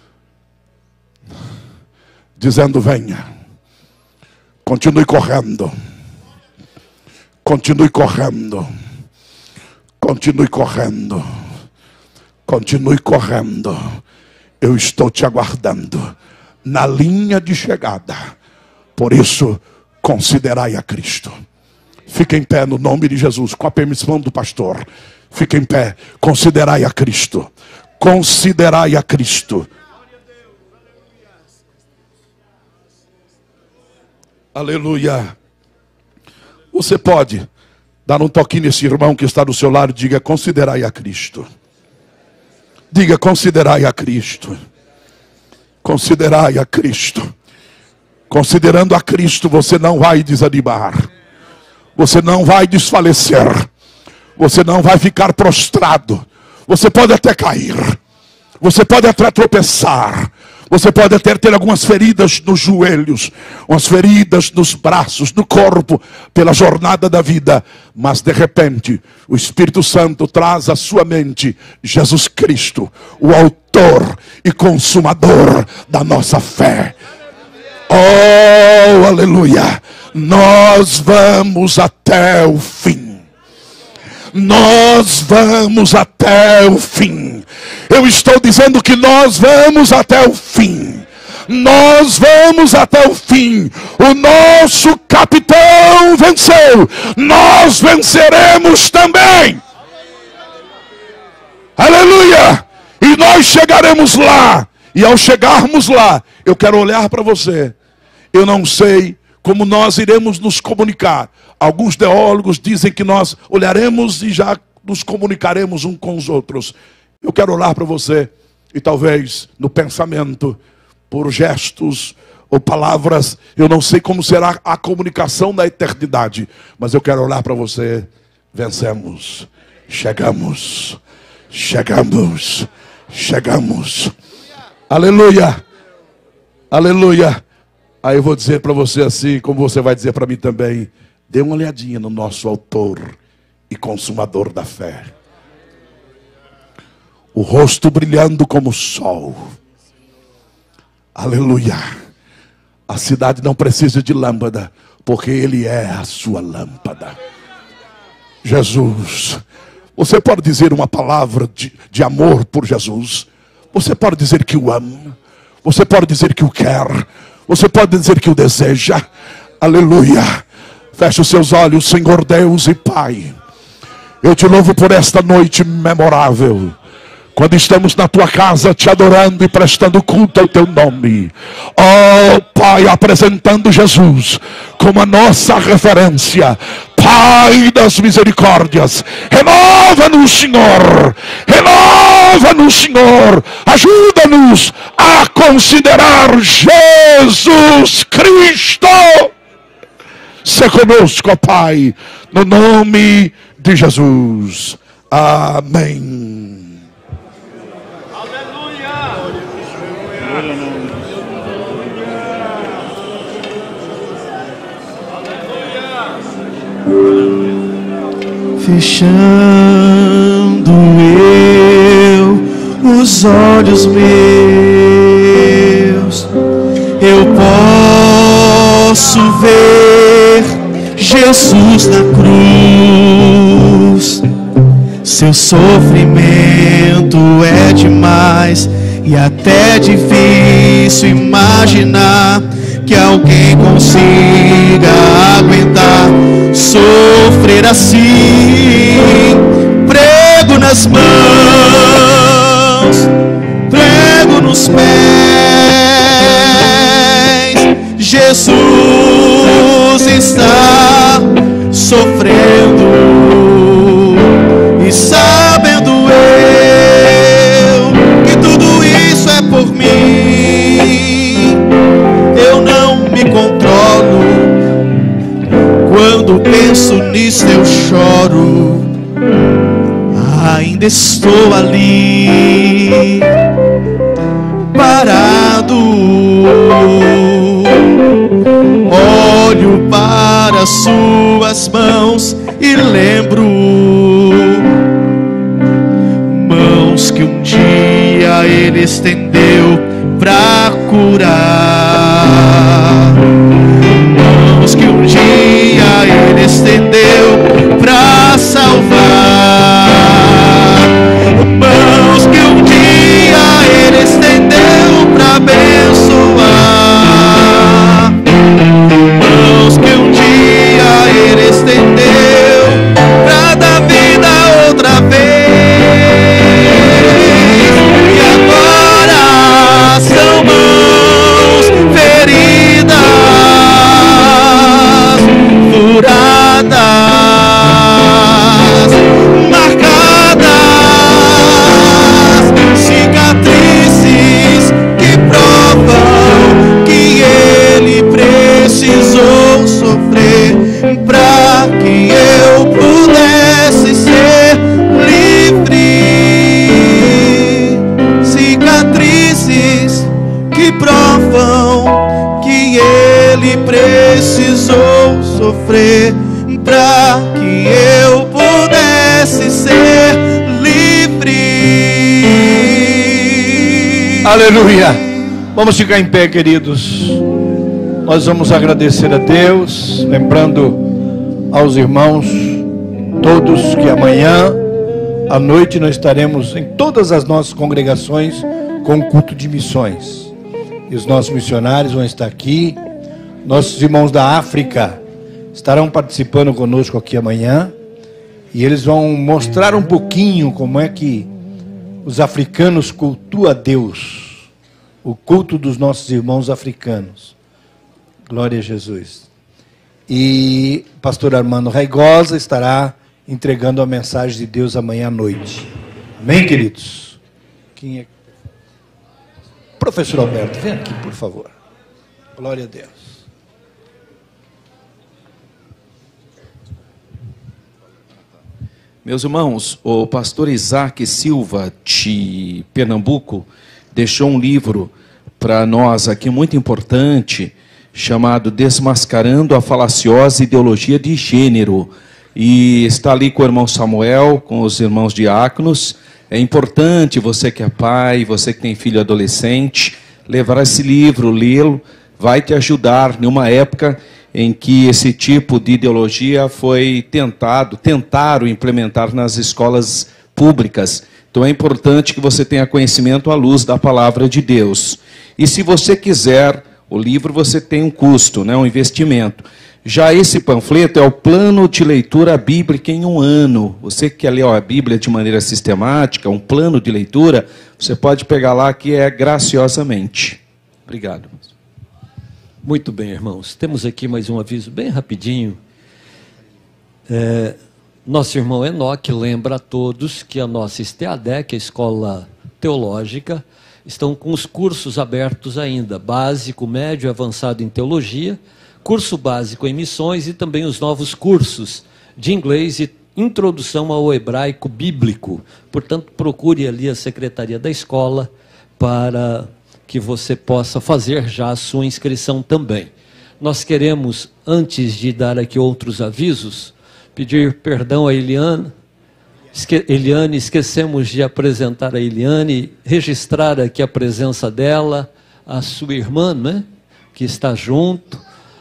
S1: dizendo, venha, continue correndo, continue correndo, continue correndo, continue correndo. Eu estou te aguardando na linha de chegada. Por isso, considerai a Cristo. Fique em pé no nome de Jesus, com a permissão do pastor. Fique em pé, considerai a Cristo. Considerai a Cristo. Aleluia. Você pode dar um toquinho nesse irmão que está do seu lado e diga, considerai a Cristo. Diga, considerai a Cristo. Considerai a Cristo. Considerando a Cristo, você não vai desanimar. Você não vai desfalecer. Você não vai ficar prostrado. Você pode até cair. Você pode até tropeçar. Você pode até ter algumas feridas nos joelhos, umas feridas nos braços, no corpo, pela jornada da vida. Mas de repente, o Espírito Santo traz à sua mente Jesus Cristo, o autor e consumador da nossa fé. Oh, aleluia! Nós vamos até o fim. Nós vamos até o fim. Eu estou dizendo que nós vamos até o fim. Nós vamos até o fim. O nosso capitão venceu. Nós venceremos também. Aleluia! E nós chegaremos lá. E ao chegarmos lá, eu quero olhar para você. Eu não sei como nós iremos nos comunicar. Alguns teólogos dizem que nós olharemos e já nos comunicaremos uns com os outros. Eu quero olhar para você e talvez no pensamento, por gestos ou palavras, eu não sei como será a comunicação da eternidade, mas eu quero olhar para você. Vencemos, chegamos, chegamos, chegamos. Aleluia, aleluia. Aí eu vou dizer para você assim, como você vai dizer para mim também. Dê uma olhadinha no nosso autor e consumador da fé. o rosto brilhando como o sol. Aleluia. A cidade não precisa de lâmpada, porque Ele é a sua lâmpada. Jesus, você pode dizer uma palavra de, de amor por Jesus. Você pode dizer que o ama. Você pode dizer que o quer. Você pode dizer que o deseja. Aleluia. Feche os seus olhos, Senhor Deus e Pai. Eu te louvo por esta noite memorável, quando estamos na tua casa te adorando e prestando culto ao teu nome. Oh Pai, apresentando Jesus como a nossa referência. Pai das misericórdias, renova-nos, Senhor. Renova-nos, Senhor. Ajuda-nos a considerar Jesus Cristo. Se conosco, ó Pai, no nome de Jesus. Amém.
S2: Fechando eu os olhos meus, eu posso ver Jesus na cruz. Seu sofrimento é demais e até difícil imaginar que alguém consiga aguentar sofrer assim. Prego nas mãos, prego nos pés, Jesus está sofrendo, e sabendo eu que tudo isso é por mim, eu não me controlo. Quando penso nisso eu choro. Ainda estou ali, parado. Olho para suas mãos e lembro, mãos que um dia Ele estendeu pra curar, mãos que um dia Ele estendeu pra salvar, mãos que um dia Ele estendeu pra abençoar, mãos que um dia Ele estendeu pra dar vida outra vez. E agora são mãos feridas, furadas, marcadas, cicatrizes que provam que Ele precisou sofrer para que eu pudesse ser livre. Cicatrizes que provam que Ele precisou sofrer para que eu pudesse ser livre.
S3: Aleluia. Vamos ficar em pé, queridos. Nós vamos agradecer a Deus, lembrando aos irmãos todos que amanhã à noite nós estaremos em todas as nossas congregações com o culto de missões. E os nossos missionários vão estar aqui. Nossos irmãos da África estarão participando conosco aqui amanhã. E eles vão mostrar um pouquinho como é que os africanos cultuam a Deus. O culto dos nossos irmãos africanos. Glória a Jesus. E o pastor Armando Raigosa estará entregando a mensagem de Deus amanhã à noite. Amém, queridos? Quem é? Professor Alberto, vem aqui, por favor. Glória a Deus.
S4: Meus irmãos, o pastor Isaac Silva, de Pernambuco, deixou um livro para nós aqui muito importante, chamado Desmascarando a Falaciosa Ideologia de Gênero, e está ali com o irmão Samuel, com os irmãos diáconos. É importante, você que é pai, você que tem filho adolescente, levar esse livro, lê-lo, vai te ajudar em uma época em que esse tipo de ideologia foi tentado, tentaram implementar nas escolas públicas. Então é importante que você tenha conhecimento à luz da palavra de Deus. E se você quiser o livro, você tem um custo, né, um investimento. Já esse panfleto é o plano de leitura bíblica em um ano. Você que quer ler a Bíblia de maneira sistemática, um plano de leitura, você pode pegar lá, que é graciosamente. Obrigado.
S5: Muito bem, irmãos. Temos aqui mais um aviso bem rapidinho. É, nosso irmão Enoque lembra a todos que a nossa STEADEC, a Escola Teológica, estão com os cursos abertos ainda, básico, médio e avançado em teologia, curso básico em missões e também os novos cursos de inglês e introdução ao hebraico bíblico. Portanto, procure ali a secretaria da escola para que você possa fazer já a sua inscrição também. Nós queremos, antes de dar aqui outros avisos, pedir perdão a Eliane. Esque Eliane, esquecemos de apresentar a Eliane, registrar aqui a presença dela, a sua irmã, né, que está junto,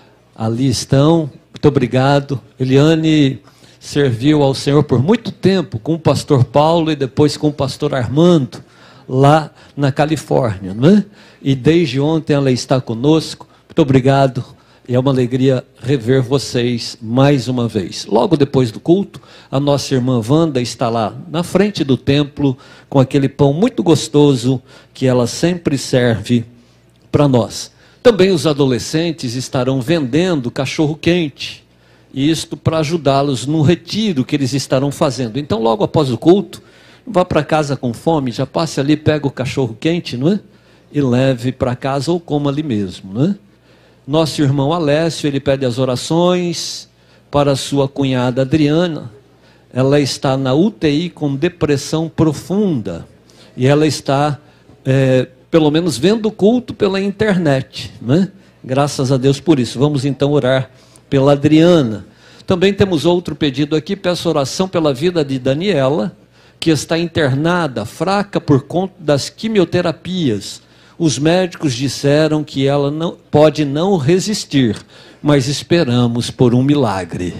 S5: ali estão, muito obrigado. Eliane serviu ao Senhor por muito tempo com o pastor Paulo e depois com o pastor Armando, lá na Califórnia, não é? E desde ontem ela está conosco. Muito obrigado, e é uma alegria rever vocês mais uma vez. Logo depois do culto, a nossa irmã Wanda está lá na frente do templo com aquele pão muito gostoso que ela sempre serve para nós. Também os adolescentes estarão vendendo cachorro-quente, isto para ajudá-los no retiro que eles estarão fazendo. Então, logo após o culto, não vá para casa com fome, já passe ali, pega o cachorro-quente, não é? E leve para casa ou coma ali mesmo, não é? Nosso irmão Alessio, ele pede as orações para sua cunhada Adriana. Ela está na U T I com depressão profunda e ela está, é, pelo menos, vendo o culto pela internet, né? Graças a Deus por isso. Vamos então orar pela Adriana. Também temos outro pedido aqui, peço oração pela vida de Daniela, que está internada, fraca por conta das quimioterapias. Os médicos disseram que ela não, pode não resistir, mas esperamos por um milagre.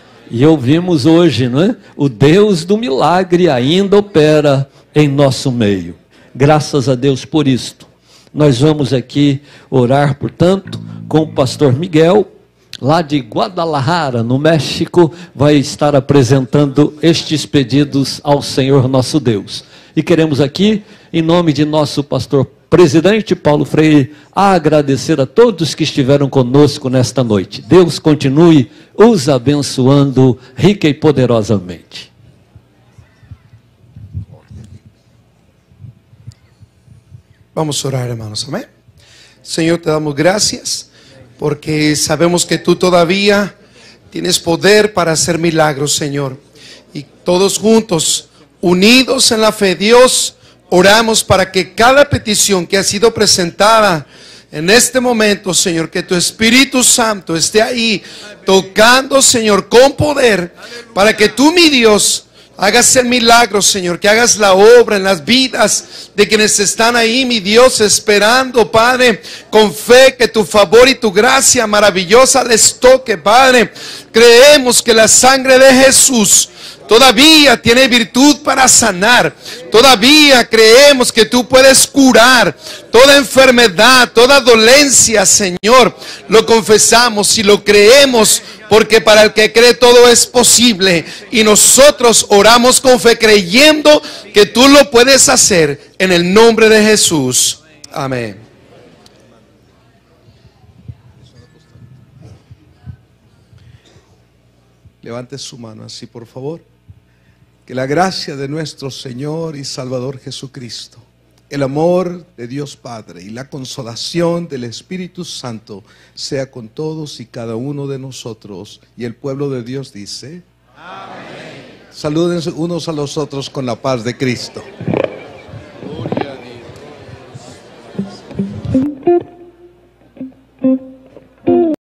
S5: E ouvimos hoje, não é? O Deus do milagre ainda opera em nosso meio. Graças a Deus por isto. Nós vamos aqui orar, portanto, com o pastor Miguel, lá de Guadalajara, no México, vai estar apresentando estes pedidos ao Senhor nosso Deus. E queremos aqui, em nome de nosso pastor presidente Paulo Freire, agradecer a todos que estiveram conosco nesta noite. Deus continue os abençoando rica e poderosamente.
S6: Vamos a orar, hermanos, amén. Señor, te damos gracias porque sabemos que tú todavía tienes poder para hacer milagros, Señor. Y todos juntos, unidos en la fe, Dios, oramos para que cada petición que ha sido presentada en este momento, Señor, que tu Espíritu Santo esté ahí tocando, Señor, con poder, para que tú, mi Dios, hagas el milagro, Señor, que hagas la obra en las vidas de quienes están ahí, mi Dios, esperando, Padre, con fe que tu favor y tu gracia maravillosa les toque, Padre. Creemos que la sangre de Jesús todavía tiene virtud para sanar. Todavía creemos que tú puedes curar toda enfermedad, toda dolencia, Señor. Lo confesamos y lo creemos, porque para el que cree todo es posible. Y nosotros oramos con fe, creyendo que tú lo puedes hacer en el nombre de Jesús. Amén. Levante su mano así, por favor. Que la gracia de nuestro Señor y Salvador Jesucristo, el amor de Dios Padre y la consolación del Espíritu Santo sea con todos y cada uno de nosotros. Y el pueblo de Dios dice: amén. Saluden unos a los otros con la paz de Cristo.